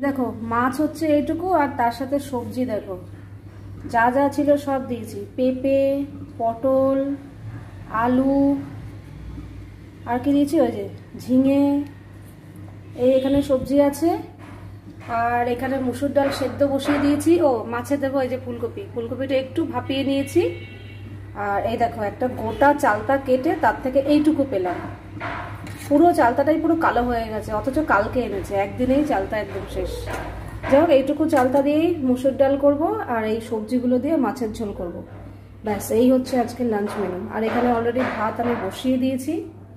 দেখো মাছ হচ্ছে এইটুকু, আর তার সাথে সবজি দেখো যা যা ছিল সব দিয়েছি, পেঁপে, পটল, আলু, আর কি দিয়েছি, ওই যে ঝিঙে, এই এখানে সবজি আছে। আর এখানে মুসুর ডাল সেদ্ধ বসিয়ে দিয়েছি। ও মাছে দেবো এই যে ফুলকপি, ফুলকপিটা একটু ভাপিয়ে নিয়েছি। আর এই দেখো একটা গোটা চালতা কেটে তার থেকে এইটুকু পেলাম, পুরো চালতাটাই পুরো কালো হয়ে গেছে, অথচ কালকে এনেছে, একদিনেই চালতা একদম শেষ। যাই হোক এইটুকু চালতা দিয়েই মুসুর ডাল করব, আর এই সবজিগুলো দিয়ে মাছের ঝোল করব। ব্যাস এই হচ্ছে আজকের লাঞ্চ মেনু। আর এখানে অলরেডি ভাত আমি বসিয়ে দিয়েছি।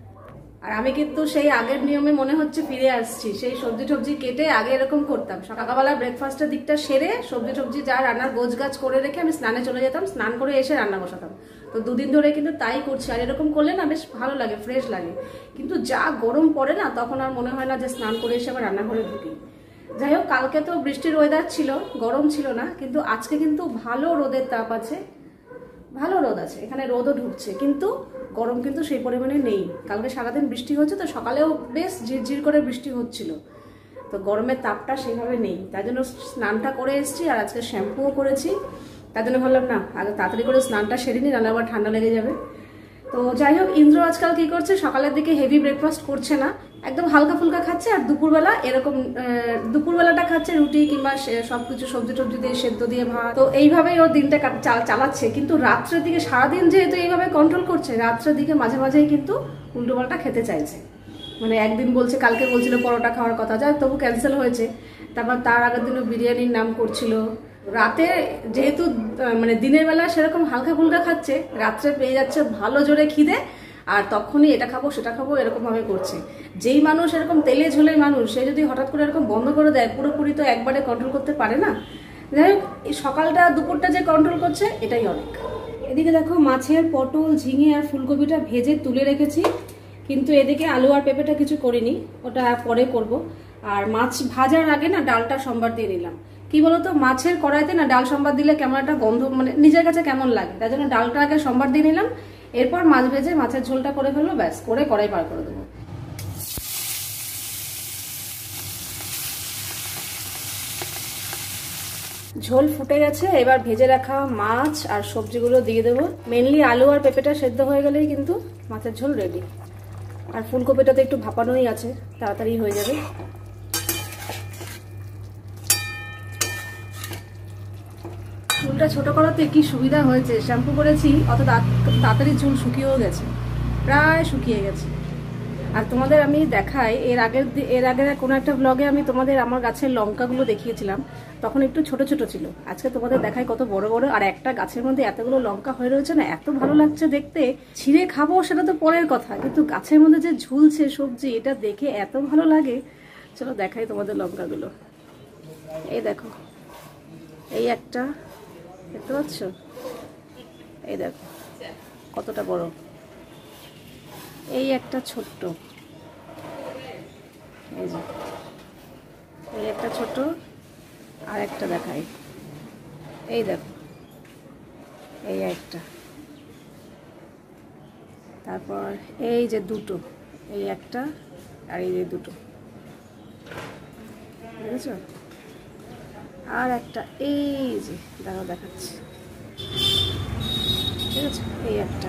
আর আমি কিন্তু সেই আগের নিয়মে মনে হচ্ছে ফিরে আসছি, সেই সবজি টবজি কেটে আগে এরকম করতাম, সকালবেলা ব্রেকফাস্টের দিকটা সেরে সবজি টবজি যা রান্নার গোছগাছ করে রেখে আমি স্নানে চলে যেতাম, স্নান করে এসে রান্না বসাতাম। তো দুদিন ধরে কিন্তু তাই করছি। আর এরকম করলে না বেশ ভালো লাগে, ফ্রেশ লাগে। কিন্তু যা গরম পড়ে না, তখন আর মনে হয় না যে স্নান করে এসে আবার রান্নাঘরে ঢুকি। যাই হোক কালকে তো বৃষ্টির ওয়েদার ছিল, গরম ছিল না, কিন্তু আজকে কিন্তু ভালো রোদের তাপ আছে, ভালো রোদ আছে, এখানে রোদও ঢুকছে, কিন্তু গরম কিন্তু সেই পরিমাণে নেই। কালকে সারাদিন বৃষ্টি হচ্ছে, তো সকালেও বেশ ঝিরঝির করে বৃষ্টি হচ্ছিল, তো গরমের তাপটা সেইভাবে নেই। তাই জন্য স্নানটা করে এসেছি, আর আজকে শ্যাম্পুও করেছি। তার জন্য ভাবলাম না আগে তাড়াতাড়ি করে স্নানটা সেরে নি, রান্না আবার ঠান্ডা লেগে যাবে। তো যাই হোক ইন্দ্র আজকাল কি করছে, সকালের দিকে হেভি ব্রেকফাস্ট করছে না, একদম হালকা ফুলকা খাচ্ছে। আর দুপুরবেলা এরকম দুপুরবেলাটা খাচ্ছে রুটি কিংবা সবকিছু সবজি টবজি দিয়ে সেদ্ধ দিয়ে ভাত। তো এইভাবেই ওর দিনটা চালাচ্ছে। কিন্তু রাত্রের দিকে সারাদিন যেহেতু এইভাবে কন্ট্রোল করছে, রাত্রের দিকে মাঝে মাঝেই কিন্তু উল্টোপাল্টা খেতে চাইছে। মানে একদিন বলছে, কালকে বলছিল পরোটা খাওয়ার কথা, যাই তবু ক্যান্সেল হয়েছে। তারপর তার আগের দিনও বিরিয়ানির নাম করছিল। রাতে যেহেতু মানে দিনের বেলা সেরকম হালকা ফুলকা খাচ্ছে, রাত্রে পেয়ে যাচ্ছে ভালো জোরে খিদে, আর তখনই এটা খাবো সেটা খাবো এরকম ভাবে করছে। যেই মানুষ এরকম তেলে ঝোলে মানুষ, সে যদি হঠাৎ করে এরকম বন্ধ করে দেয়, পুরোপুরি তো একবারে কন্ট্রোল করতে পারে না। যাই হোক এই সকালটা দুপুরটা যে কন্ট্রোল করছে এটাই অনেক। এদিকে দেখো মাছের পটল, ঝিঙে আর ফুলকপিটা ভেজে তুলে রেখেছি, কিন্তু এদিকে আলু আর পেঁপেটা কিছু করিনি, ওটা পরে করব। আর মাছ ভাজার আগে না ডালটা সম্বার দিয়ে নিলাম। কি বলতো, মাছের কড়াইতে না ডাল সম্বার দিলে কেমন একটা গন্ধ, মানে নিজের কাছে কেমন লাগে, তাই জন্য ডালটা আগে সম্বার দিয়ে নিলাম। এরপর মাছ ভেজে মাছের ঝোলটা করে ফেলবো, ব্যাস করে কড়াই পার করে দেবো। ঝোল ফুটে গেছে, এবার ভেজে রাখা মাছ আর সবজিগুলো দিয়ে দেবো। মেনলি আলু আর পেঁপেটা সেদ্ধ হয়ে গেলেই কিন্তু মাছের ঝোল রেডি। আর ফুলকপিটা তো একটু ভাপানোই আছে, তাড়াতাড়ি হয়ে যাবে। চুলটা ছোট করাতে কি সুবিধা হয়েছে, শ্যাম্পু করেছি, অত তাড়াতাড়ি চুল শুকিয়েও গেছে, প্রায় শুকিয়ে গেছে। আর তোমাদের আমি দেখাই, এর আগের কোনো একটা ব্লগে আমি তোমাদের আমার গাছের লঙ্কাগুলো দেখিয়েছিলাম, তখন একটু ছোট ছোট ছিল। আজকে তোমাদের দেখাই কত বড় বড়, আর একটা গাছের মধ্যে এতগুলো লঙ্কা হয়ে রয়েছে না, এত ভালো লাগছে দেখতে। ছিঁড়ে খাবো সেটা তো পরের কথা, কিন্তু গাছের মধ্যে যে ঝুলছে সবজি, এটা দেখে এত ভালো লাগে। চলো দেখাই তোমাদের লঙ্কাগুলো। এই দেখো, এই একটা দেখতে পাচ্ছ, এই দেখো কতটা বড়, এই একটা ছোট্ট, এই যে এই একটা ছোট, আর একটা দেখাই, এই দেখো এই একটা, তারপর এই যে দুটো, এই একটা আর এই যে দুটো, বুঝেছ? আর একটা এই যে দাঁড়াও দেখাচ্ছি, ঠিক আছে, এই একটা,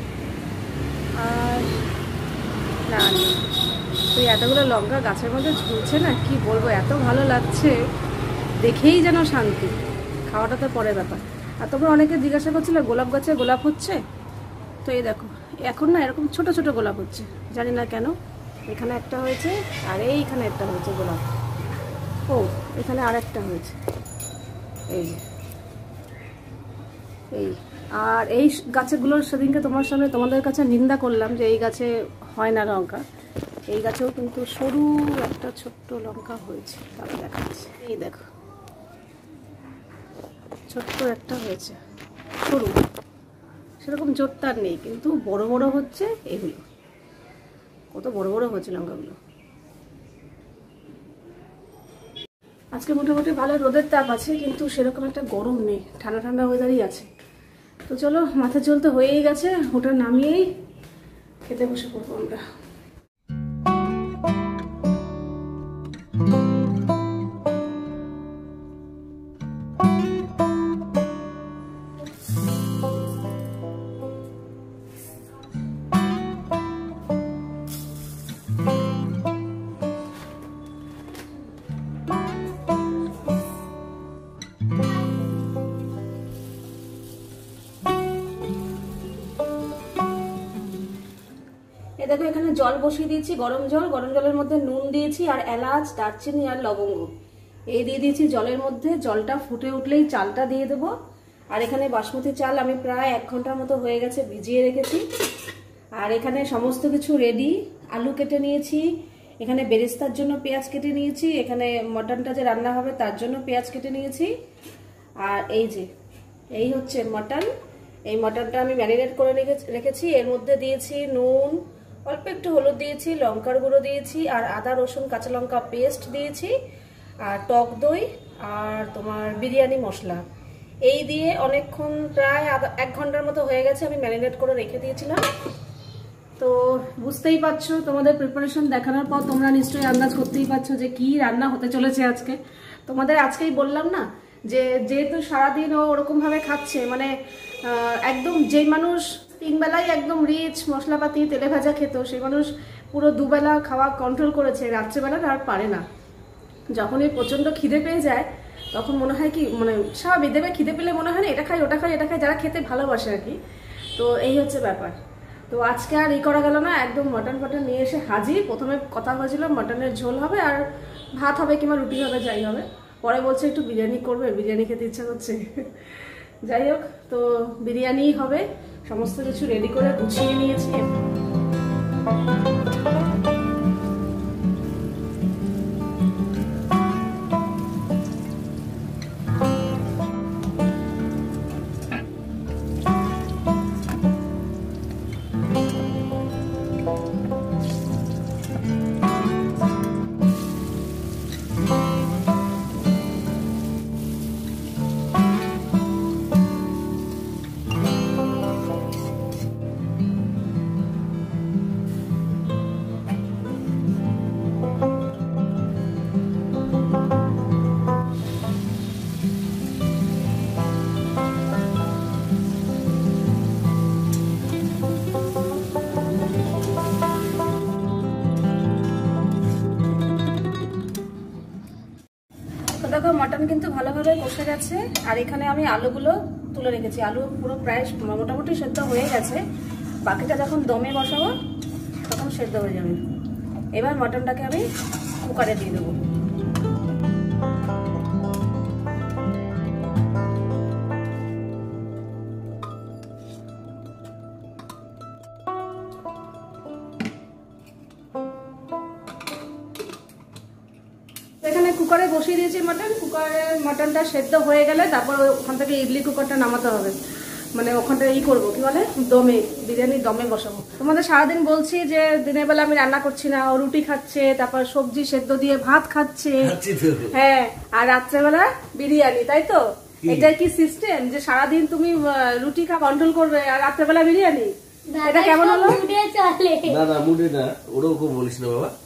আর না তুই এতগুলো লঙ্কা গাছের মধ্যে ঝুলছে না, কি বলবো, এত ভালো লাগছে দেখেই যেন শান্তি। খাওয়াটা তো পরের ব্যাপার। আর তোমরা অনেকে জিজ্ঞাসা করছিলে গোলাপ গাছে গোলাপ হচ্ছে, তো এই দেখো এখন না এরকম ছোট ছোট গোলাপ হচ্ছে, জানি না কেন। এখানে একটা হয়েছে, আর এইখানে একটা হয়েছে গোলাপ, ও এখানে আর একটা হয়েছে, এই যে এই। আর এই গাছগুলোর সেদিনকে তোমাদের কাছে নিন্দা করলাম যে এই গাছে হয় না লঙ্কা, এই গাছেও কিন্তু সরু একটা ছোট্ট লঙ্কা হয়েছে, তাহলে দেখাচ্ছি, এই দেখো ছোট্ট একটা হয়েছে, সরু, সেরকম জোরদার নেই, কিন্তু বড় বড় হচ্ছে এগুলো, কত বড় বড় হয়েছে লঙ্কাগুলো। আজকে মোটামুটি ভালো রোদের তাপ আছে, কিন্তু সেরকম একটা গরম নেই, ঠান্ডা ঠান্ডা ওয়েদারই আছে। তো চলো মাথার ঝোল তো হয়েই গেছে, ওটা নামিয়েই খেতে বসে পড়বো আমরা। দেখো এখানে জল বসিয়ে দিয়েছি, গরম জল। গরম জলের মধ্যে নুন দিয়েছি আর এলাচ, দারচিনি আর লবঙ্গ এই দিয়ে দিয়েছি জলের মধ্যে। জলটা ফুটে উঠলেই চালটা দিয়ে দেবো। আর এখানে বাসমতি চাল আমি প্রায় 1 ঘন্টার মতো হয়ে গেছে ভিজিয়ে রেখেছি। আর এখানে সমস্ত কিছু রেডি। আলু কেটে নিয়েছি, এখানে বেরেস্তার জন্য পেঁয়াজ কেটে নিয়েছি, এখানে মটনটা যে রান্না হবে তার জন্য পেঁয়াজ কেটে নিয়েছি। আর এই হচ্ছে মটন। এই মটনটা আমি ম্যারিনেট করে রেখেছি। এর মধ্যে দিয়েছি নুন, অল্প একটু হলুদ দিয়েছি, লঙ্কার গুঁড়ো দিয়েছি, আর আদা রসুন কাঁচা লঙ্কা পেস্ট দিয়েছি, আর টক দই, আর তোমার বিরিয়ানি মশলা। এই দিয়ে অনেকক্ষণ প্রায় 1 ঘন্টার মতো হয়ে গেছে আমি ম্যারিনেট করে রেখে দিয়েছিলাম। তো বুঝতেই পারছো, তোমাদের প্রিপারেশন দেখানোর পর তোমরা নিশ্চয়ই আন্দাজ করতেই পারছো যে কি রান্না হতে চলেছে আজকে। তোমাদের আজকেই বললাম না যে যেহেতু সারাদিন ও ওরকম ভাবে খাচ্ছে, মানে একদম যে মানুষ 3 বেলায় একদম রিচ মশলাপাতি তেলে ভাজা খেত, সেই মানুষ পুরো 2 বেলা খাওয়া কন্ট্রোল করেছে, রাত্রেবেলা আর পারে না। যখনই প্রচন্ড খিদে পেয়ে যায় তখন মনে হয় কি, মানে স্বাভাবিক দেবে খিদে পেলে মনে হয় না এটা খাই ওটা খাই এটা খাই, যারা খেতে ভালোবাসে আর কি। তো এই হচ্ছে ব্যাপার। তো আজকে আর করা গেল না, একদম মটন নিয়ে এসে হাজির। প্রথমে কথা হয়েছিল মটনের ঝোল হবে আর ভাত হবে কিংবা রুটি হবে, যাই হবে। পরে বলছে একটু বিরিয়ানি করবে, বিরিয়ানি খেতে ইচ্ছা করছে। যাই হোক, তো বিরিয়ানি হবে। সমস্ত কিছু রেডি করে গুছিয়ে নিয়েছি। দেখো মটন কিন্তু ভালোভাবে কষে গেছে। আর এখানে আমি আলুগুলো তুলে রেখেছি। আলু পুরো প্রায় মোটামুটি সেদ্ধ হয়ে গেছে। বাকিটা যখন দমে বসাবো তখন সেদ্ধ হয়ে যাবে। এবার মটনটাকে আমি কুকারে দিয়ে দেবো। কুকারে বসিয়ে দিয়েছি মটন। কুকারে মটনটা সেদ্ধ হয়ে গেলে তারপর ওখান থেকে ইডলি কুকারটা নামাতে হবে, মানে ওখানটা করবো কি বলে দমে, বিরিয়ানি দমে বসাবো। তোমাদের সারাদিন বলছি যে দিনের বেলা আমি রান্না করছি না, ও রুটি খাচ্ছে, তারপর সবজি সেদ্ধ দিয়ে ভাত খাচ্ছে, হ্যাঁ, আর রাত্রেবেলা বিরিয়ানি, তাই তো? এটা কি সিস্টেম যে সারাদিন তুমি রুটি খা কন্ট্রোল করবে আর রাত্রেবেলা বিরিয়ানি? এটা কেমন হলো? না না মুডে না, ওরকম বলিস না বাবা।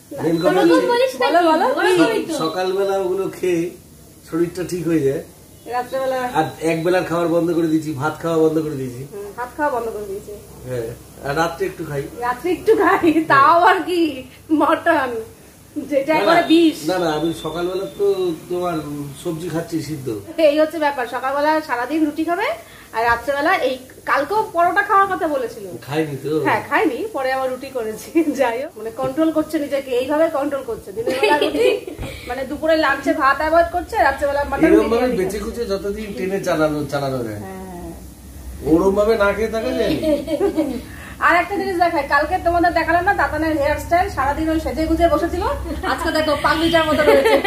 সকালবেলা ওগুলো খেয়ে শরীরটা ঠিক হয়ে যায়, রাত্রেবেলা আর এক বেলার খাবার বন্ধ করে দিয়েছি, ভাত খাওয়া বন্ধ করে দিয়েছি। ভাত খাওয়া বন্ধ করে দিয়েছি, হ্যাঁ, আর রাত্রে একটু খাই। তাও আর কি মটন, যেটা একবারে বিষ। না না, আমি সকালবেলা তো তোমার সবজি খাচ্ছি সিদ্ধ। এই হচ্ছে ব্যাপার, সকালবেলা সারাদিন রুটি খাবে আর রাত্রেবেলা এই কালকেও পরোটা খাওয়ার কথা বলেছিল, খাইনি তো। হ্যাঁ খাইনি, পরে আবার রুটি করেছি। যাই হোক, মানে কন্ট্রোল করছে নিজেকে, এইভাবে কন্ট্রোল করছে। দিনের বেলা রুটি, মানে দুপুরে লাঞ্চে ভাত অ্যাভয়েড করছে, রাত্রেবেলা মটন। এরকম ভাবে বেঁচে খুঁজে যতদিন টেনে চালানো যায়, ওরকম ভাবে না খেয়ে থাকা যায়। আর একটা জিনিস দেখায়, কালকে তোমাদের দেখালাম না দাতানের হেয়ার স্টাইল, সারাদিন ওই সেজে গুজে বসেছিল, আজকে দেখো পাগলিটার মতো রয়েছে।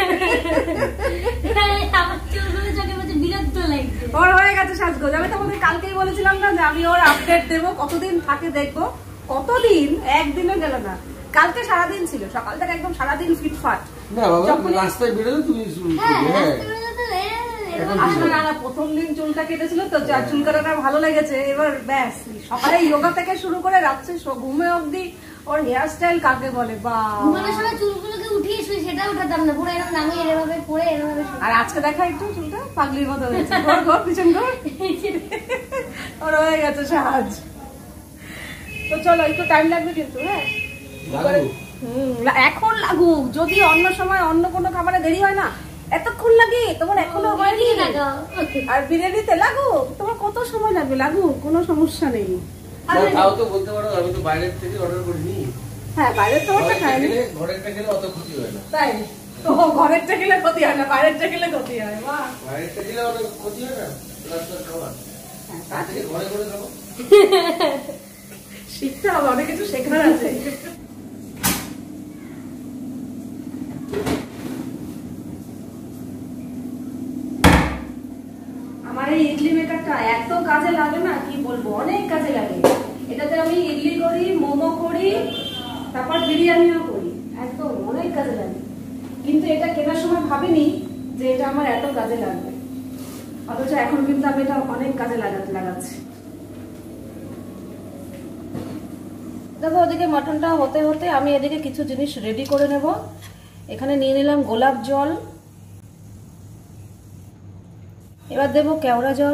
ওর হয়ে গেছে সাজগোজ। আমি তোমাদের কালকেই বলেছিলাম না যে আমি ওর আপডেট দেবো, কতদিন থাকে দেখবো। কতদিন, একদিনও গেল না। কালকে সারাদিন ছিল, সকাল থেকে একদম সারাদিন ফিটফাট। না বাবা, রাস্তায় বেরোলে তুমি প্রথম দিন চুলটা কেটেছিল তো, চুল কাটাটা ভালো লেগেছে। এবার ব্যাস সকালে যোগা থেকে শুরু করে রাত্রে ঘুমে অবধি ওর হেয়ার স্টাইল কাকে বলে। আর আজকে দেখা একটু চুলটা পাগলির মতো হয়েছে, পিছন ঘর ওর হয়ে গেছে সাজ। তো চলো, একটু টাইম লাগবে কিন্তু, হ্যাঁ এখন লাগুক। যদি অন্য সময় অন্য কোনো খাবারে দেরি হয় না, এতক্ষণ লাগে তোমার, এখনো হয়নি। আর বিরিয়ানিতে লাগুক, তোমার কত সময় লাগবে, লাগুক, কোনো সমস্যা নেই। তাও তো বলতে পারো আমি তো বাইরের থেকে অর্ডার করিনি। হ্যাঁ বাইরের তো ওটা খাইনি, ঘরেরটা খেলে অত ক্ষতি হয় না। তাই তো ঘরেরটা খেলে ক্ষতি হয় না, বাইরেরটা খেলে ক্ষতি হয়। বাহ, বাইরেরটা খেলে অত ক্ষতি হয় না, প্লাস খাবার তার থেকে ঘরে করে খাবো। শিখতে হবে, অনেক কিছু শেখার আছে। আমার এই ইডলি মেকারটা এত কাজে লাগে না কি বলবো, অনেক কাজে লাগে। এটাতে আমি ইডলি করি, মোমো করি, তারপর বিরিয়ানিও করি, একদম অনেক কাজে লাগে। কিন্তু এটা কেনার সময় ভাবিনি যে এটা আমার এত কাজে লাগবে, অথচ এখন কিন্তু আমি এটা অনেক কাজে লাগাচ্ছি। দেখো ওদিকে মাটনটা হতে হতে আমি এদিকে কিছু জিনিস রেডি করে নেব। এখানে নিয়ে নিলাম গোলাপ জল, এবার দেব কেওড়া জল,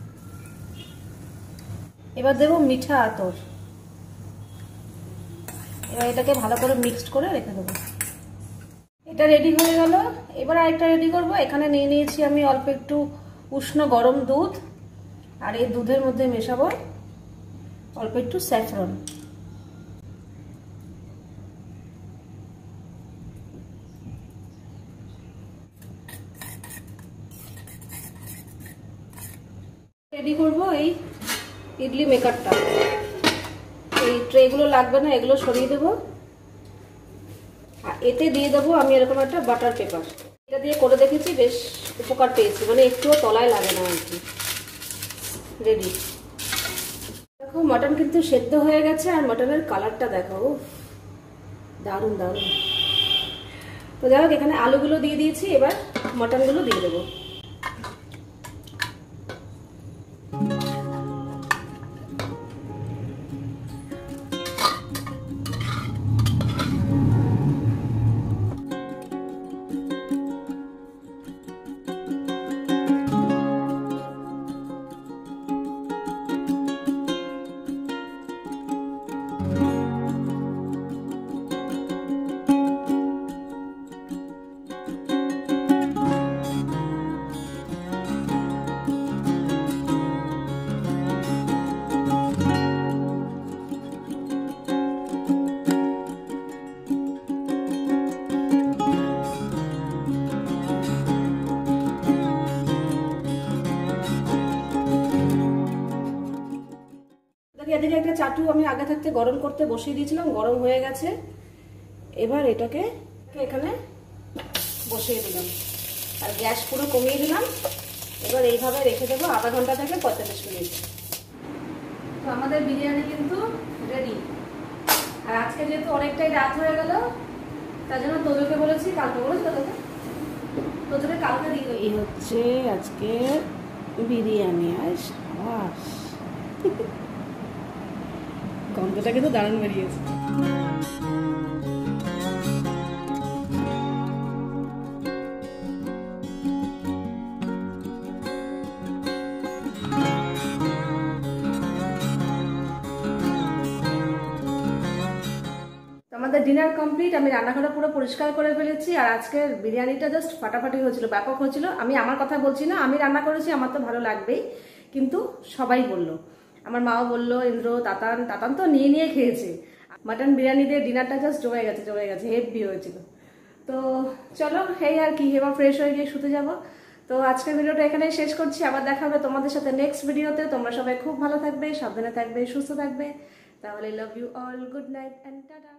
এবার দেব মিঠা আতর। এবার এটাকে ভালো করে মিক্সড করে রেখে দেবো। এটা রেডি হয়ে গেল। এবার আরেকটা রেডি করব। এখানে নিয়ে নিয়েছি আমি অল্প একটু উষ্ণ গরম দুধ, আর এই দুধের মধ্যে মেশাবো অল্প একটু স্যাফরন। রেডি করব এই ইডলি মেকারটা। এই ট্রেগুলো লাগবে না, এগুলো সরিয়ে দেবো। আর এতে দিয়ে দেবো আমি এরকম একটা বাটার পেপার। এটা দিয়ে করে দেখেছি, বেশ উপকার পেয়েছি, মানে একটুও তলায় লাগে না আর কি। রেডি। দেখো মাটন কিন্তু সেদ্ধ হয়ে গেছে, আর মাটনের কালারটা দেখো, দারুণ দারুণ। তো যাই হোক, এখানে আলুগুলো দিয়ে দিয়েছি, এবার মাটনগুলো দিয়ে দেবো। এদিকে একটা চাটু আমি আগে থাকতে গরম করতে বসিয়ে দিয়েছিলাম, গরম হয়ে গেছে। এবার এটাকে এখানে বসিয়ে দিলাম, আর গ্যাস পুরো কমিয়ে দিলাম। এবার এইভাবে রেখে দেবো আধা ঘন্টা থেকে 45 মিনিট। তো আমাদের বিরিয়ানি কিন্তু রেডি। আর আজকে যেহেতু অনেকটাই রাত হয়ে গেল, তার জন্য তোজোকে বলেছি, কালকে বলেছি তোজোকে কালকে দিয়ে। এই হচ্ছে আজকে বিরিয়ানি। আর সাবাস, গন্ধটা কিন্তু দারুণ বেরিয়েছে। আমাদের ডিনার কমপ্লিট। আমি রান্নাঘরটা পুরো পরিষ্কার করে ফেলেছি। আর আজকের বিরিয়ানিটা জাস্ট ফাটাফাটি হয়েছিল, ব্যাপক হয়েছিল। আমি আমার কথা বলছি না, আমি রান্না করেছি, আমার তো ভালো লাগবেই, কিন্তু সবাই বললো, আমার মাও বললো, ইন্দ্র, তাতান তো নিয়ে নিয়ে খেয়েছে। মাটন বিরিয়ানি দিয়ে ডিনারটা জাস্ট জমে গেছে, হেভি হয়েছিল। তো চলো, এই আর কি, এবার ফ্রেশ হয়ে গিয়ে শুতে যাব। তো আজকের ভিডিওটা এখানেই শেষ করছি। আবার দেখা হবে তোমাদের সাথে নেক্সট ভিডিওতে। তোমরা সবাই খুব ভালো থাকবে, সাবধানে থাকবে, সুস্থ থাকবে। তাহলে love you all, good night and tata.